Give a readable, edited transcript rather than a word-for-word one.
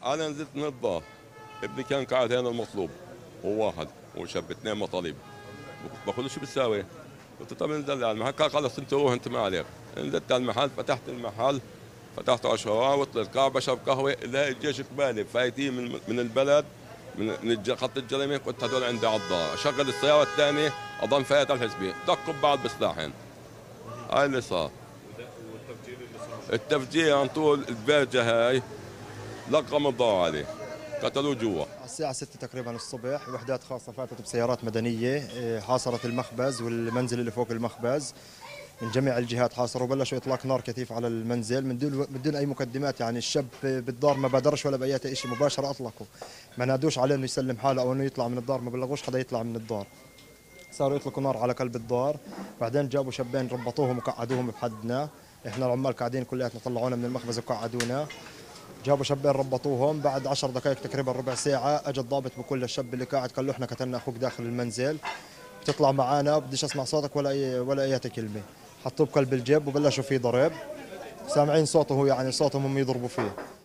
انا نزلت من الظهر، ابني كان قاعد هنا المطلوب، هو واحد وشاب اثنين مطالب. بقول له شو بتساوي؟ قلت له طب انزل على المحل. قال خلص انت روح انت ما عليك. نزلت على المحل، فتحت المحل، فتحته على الشوارع وطلعت قاعد بشرب قهوه، لا الجيش قبالي فايتين من البلد، من خط الجريمه. قلت هذول عندي عضاره، اشغل السياره الثانيه اضل فايت على الحزبيه، دقوا ببعض بسلاحين. هاي اللي صار. والتفجير اللي صار التفجير عن طول البرجه هاي، لقم الضوء عليه، قتلوه جوا. على الساعة 6 تقريبا الصبح وحدات خاصة فاتت بسيارات مدنية، حاصرت المخبز والمنزل اللي فوق المخبز من جميع الجهات. حاصروا وبلشوا إطلاق نار كثيف على المنزل من دون أي مقدمات. يعني الشاب بالدار ما بادرش ولا بأي شيء، مباشرة أطلقوا، ما نادوش عليه إنه يسلم حاله أو إنه يطلع من الدار، ما بلغوش حدا يطلع من الدار. صاروا يطلقوا نار على قلب الدار. بعدين جابوا شابين ربطوهم وقعدوهم بحدنا، احنا العمال قاعدين كلياتنا، طلعونا من المخبز وقعدونا. جابوا شابين ربطوهم، بعد 10 دقائق تقريبا ربع ساعة اجى الضابط بكل الشاب اللي قاعد، قال له احنا قتلنا اخوك داخل المنزل، بتطلع معانا، بديش اسمع صوتك ولا اي كلمة. حطوه بقلب الجيب وبلشوا فيه ضرب، سامعين صوته، هو يعني صوتهم هم يضربوا فيه.